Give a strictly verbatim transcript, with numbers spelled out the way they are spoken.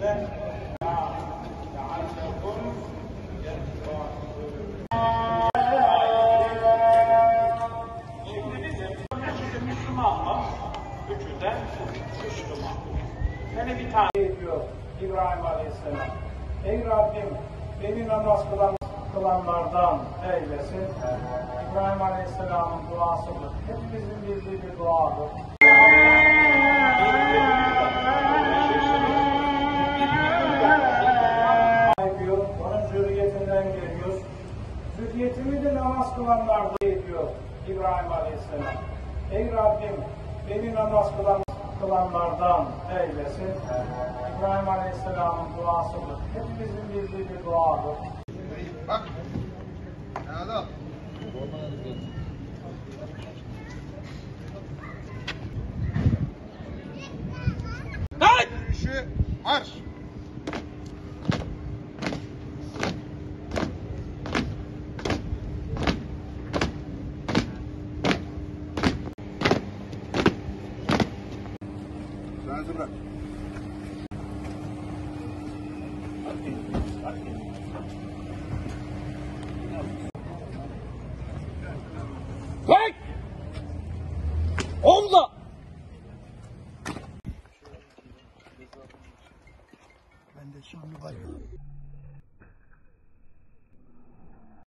şekilde şimdi bizim üçü Müslümanlar, üçü de Müslüman. Beni bir tane diyor İbrahim Aleyhisselam. Ey Rabbim beni namaz kılan, kılanlardan eylesin. İbrahim Aleyhisselam'ın duasıdır. Hepimizin bildiği bir duadır. Diyor, onun zürriyetinden geliyoruz. Zürriyetimi de namaz kılanlardan diyor İbrahim Aleyhisselam. Ey Rabbim beni namaz kılan, kılanlardan eylesin. İbrahim Aleyhisselam'ın duasıdır. Hepimizin bildiği bir duadır. Bak. Alo. Hayır! Yürüyüşü marş. Sen bırak. Bak! Omza! Ben de şimdi var.